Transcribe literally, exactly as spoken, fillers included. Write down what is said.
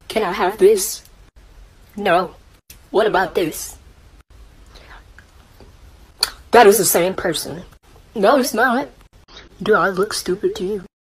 Can I have this? No. What about this? That is the same person. No, it's not. Do I look stupid to you?